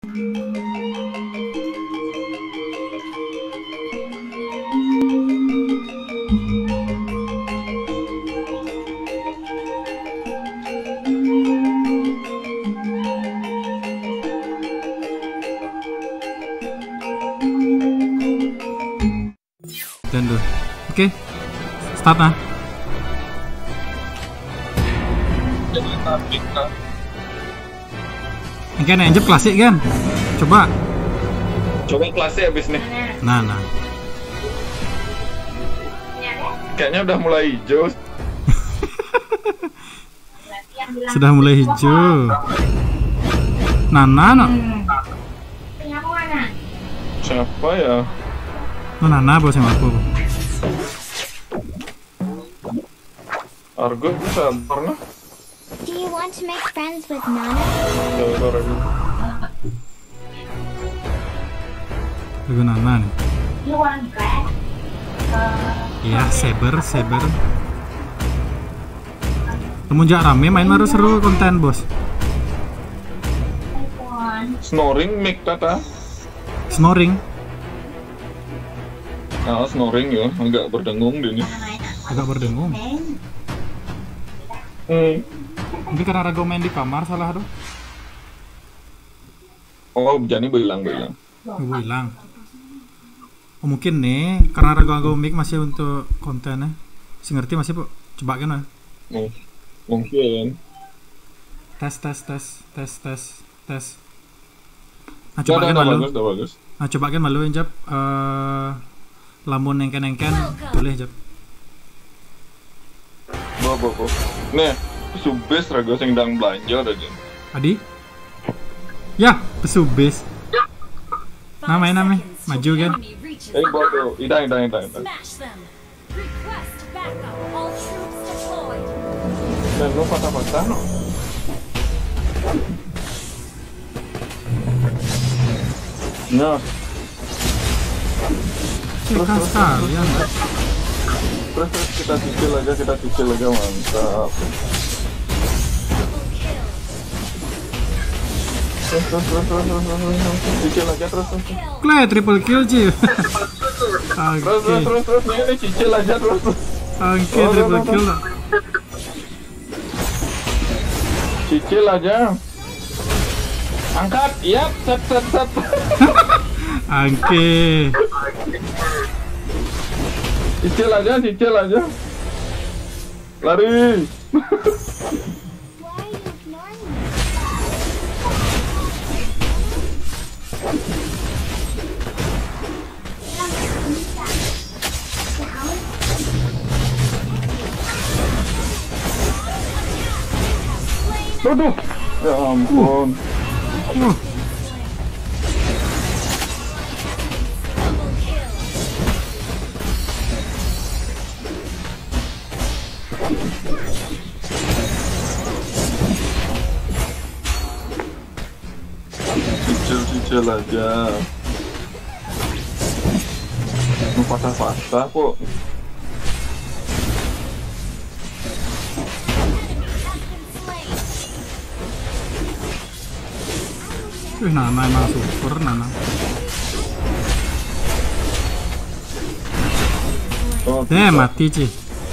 Dan tuh. Oke. Start nah. Ini kan Angel klasik kan? Coba klasik abis nih. Nah. Kayaknya udah mulai hijau. Sudah mulai hijau. Nana no. Siapa ya? No Nana bos sama aku. Argo bisa pernah? Do you want to make friends with Nana? Lagu Nana nih. You want bread? Iya, saber. Semenjak rame main baru seru konten bos. Snoring mic tata. Snoring. Nah, snoring ya, agak berdengung di ini. Agak berdengung. Mungkin karena Rago main di kamar salah tuh. Oh, jadi bilang. Hilang. Oh, mungkin nih karena Rago mic masih untuk kontennya. Si ngerti masih bu. Coba kan lah. Mungkin. Tes. Nah, coba kan malu. Bagus. Nah, coba kan malu Jap. Lamun engken boleh Jap. Bo. Nih, subes raga sing ndang belanja aja. Adi? Ya, pesubis. Namanya maju kan? Bodo, idang. Smash them. Request backup. All troops deployed. Dan lo patah-patah no. Nah. Terus kalian. Terus kita cicil aja mantap. Terus cicil aja terus. Klay triple kill Ci. Terus ini cicil aja terus. Oke, triple kill lah. Cicil aja. Angkat, iya, set. Oke. Cicil aja. Lari. Why are you ignoring me? Aduh, ya ampun. Cicil aja. Patah-patah kok. Nana emang super Nana. Mati Ci.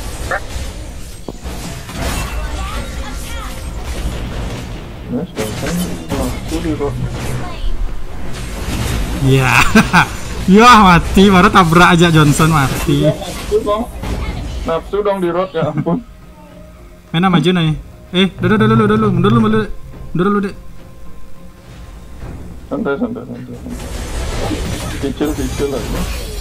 Ya, mati, baru tabrak aja Johnson mati. Nafsu dong di road ya ampun. Mana maju nih? Mundur dulu deh. Santai. Cicil aja.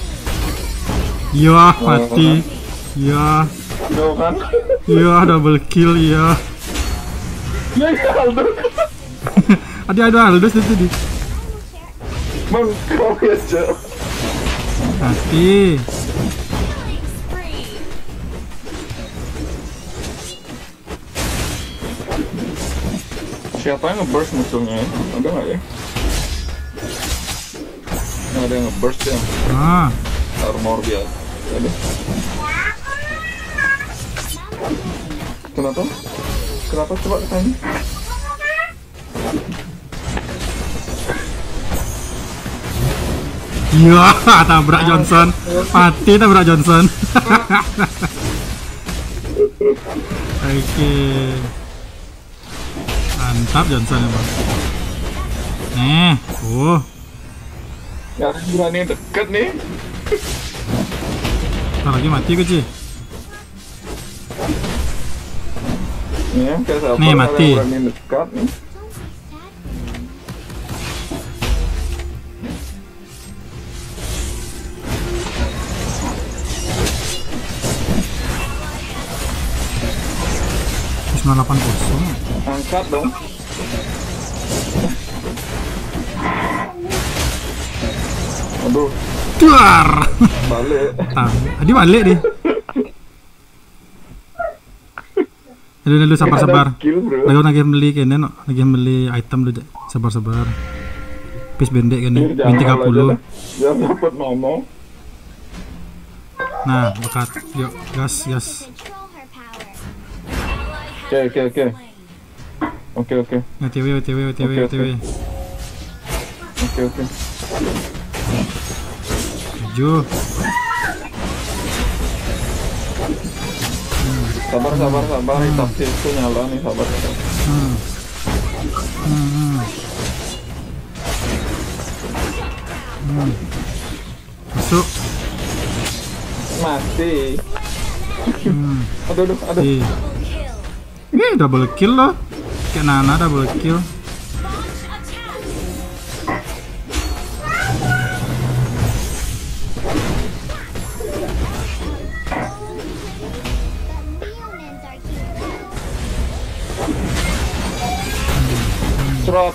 Ya, mati. Ya. Jauh kan? Ya, double kill ya. Ya, Aldo. Ada Aldous itu di. Bang, kau aja. Mati. Siapa yang nge-burst musuhnya? Ada nggak ya? Nggak ada yang nge-burst ya? Armor biasa. Ada. Kenapa coba kesana? Iya, tabrak Johnson. Mati tabrak Johnson. Oke. Mantap Johnson emang. Gak ada yang berani deket nih. Ntar lagi mati gue Ci. Nih, kayak siapa Nih, mati. yang berani dekat nih. Terus 980. Angkat dong. Aduh, Duar. balik. Tadi balik deh. Dulu sabar-sabar. Kill bro. Lagi beli kene no, lagi beli item dulu deh. Sabar-sabar. Piece bendek kene, min 30. Jangan dapat ngomong. Nah, bekat. Yuk, gas. Control her power. Oke. WTW. Oke. 7. Sabar. Taksi itu nyala nih, sabar. Masuk. Mati. Aduh. Ih. Ini double kill loh. Kayak Nana double kill. Humans are cute. Serot.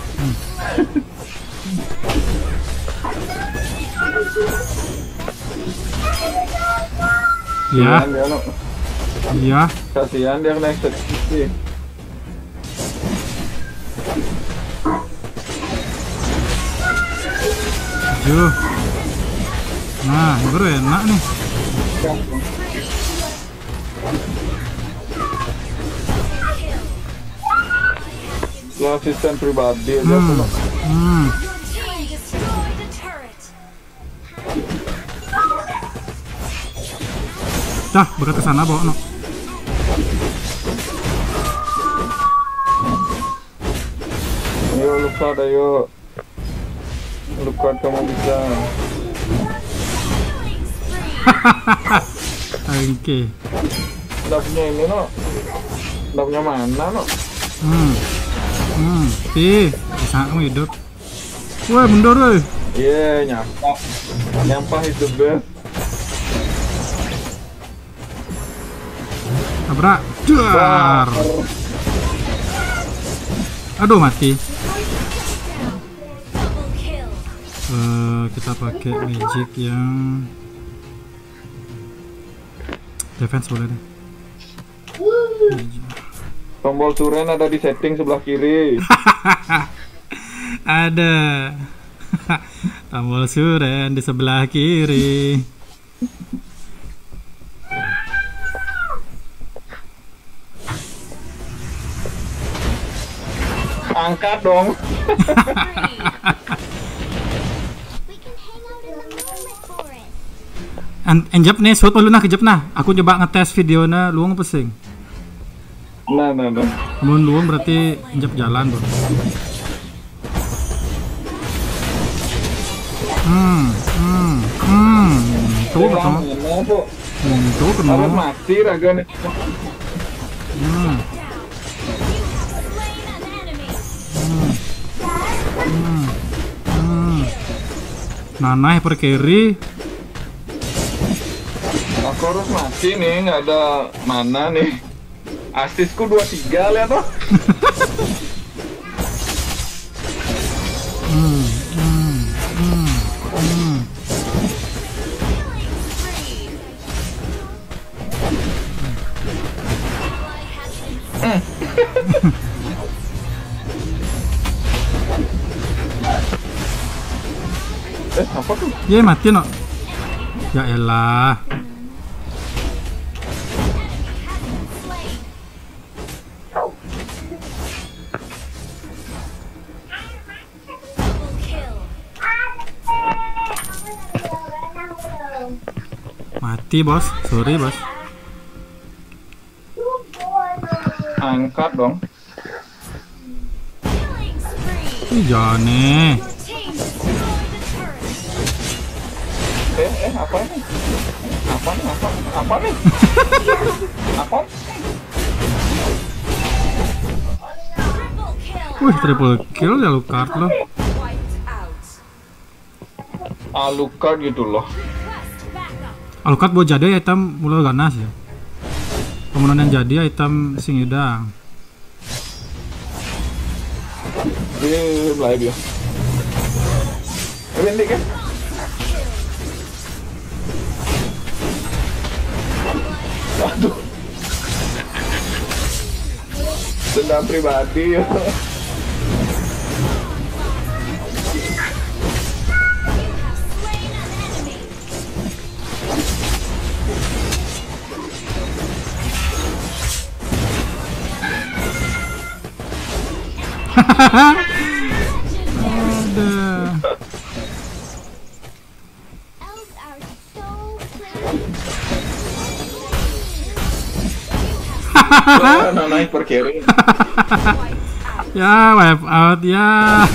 Ya, Dia no. iya. Kasihan dia kena eksekusi. Tujuh. Nah, baru enak nih. Lo asisten pribadi aja Hmm. tuh. Hmm. Team destroyed a turret. Dah, berat ke sana bawa no. Ayo Lukat, ayo. Lukat, kamu bisa. Oke. Udah punya ini no. Udah punya mana no. Bisa kamu hidup. Woi, mundur woi. Iya, nyampah hidup deh. Tabrak. Duar. Aduh, mati. Double kill. Kita pakai magic yang defense boleh deh. Tombol suren ada di setting sebelah kiri. Ada. Tombol suren di sebelah kiri. Angkat dong. We can hang out in the moonlit forest. Enjap nih, shoot lu nah kejap nah. Aku coba ngetes videonya luang pesing. Nah. Mun luang berarti enjap jalan, Bro. Tuh ketemu. Tuh Harus ketemu. mati raga nih. Slain an enemy. Nana hyper carry. Aku harus mati nih, nggak ada mana nih. Asisku 23 lihat tuh. Apa tuh? Ye mati no. Ya elah. Double kill. Mati bos, sorry bos. Angkat dong. Killing spree. Ih jangan nih. Your team destroyed a turret. Apa ini? Apa nih? Apa nih? Apa? Triple kill. Wih triple kill ya Alucard loh. Wiped out. Alucard gitu loh. Request backup. Alucard buat jadi item mulai ganas ya. Kemudian yang jadi item sing udang. Ini live ya. Ini kan? Aduh. Dendam pribadi ya. Slain an enemy. Ada. Elves are so pretty. Nah, naik per carry. Ya wipe out ya.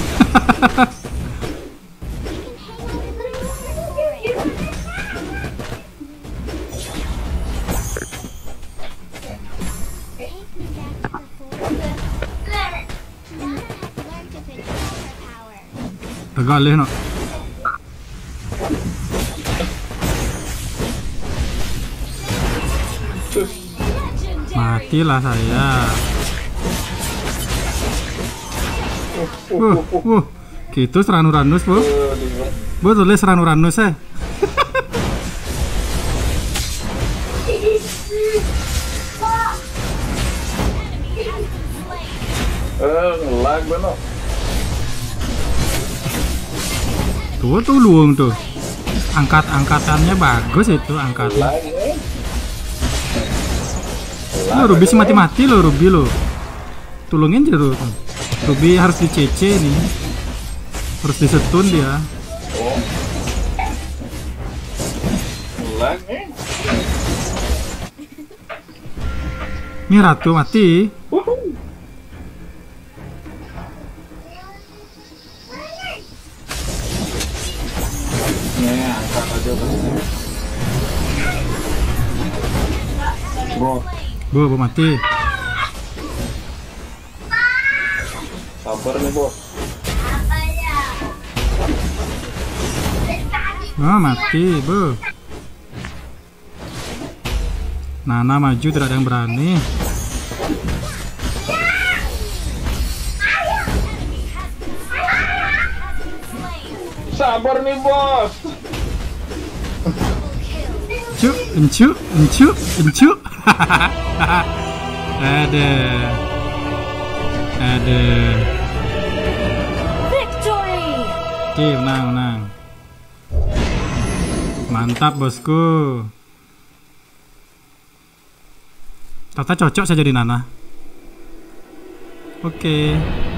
Take me back to the forest. Nana has learned to control her power. Agak leh no. Legendary. Matilah saya. Gitu seranus bu. Bu tulis seranus Enemy has been slain. Ngelag bener. Tuh luang tuh. Angkatannya bagus itu angkatan. Lag ya. Lo Ruby sih mati-mati lo Ruby lo. Tulungin aja lo. Ruby harus di CC nih. Harus disetun dia. Oh. Lag nih. Ini ratu mati. Wuhu. Nih, angkat aja bos. Bro, Bu mati. sabar nih bos. Oh mati bu. Nana maju tidak ada yang berani. Sabar nih bos. Encu. Ada. Victory. Oke, menang. Mantap bosku. Tata cocok saya jadi Nana. Oke.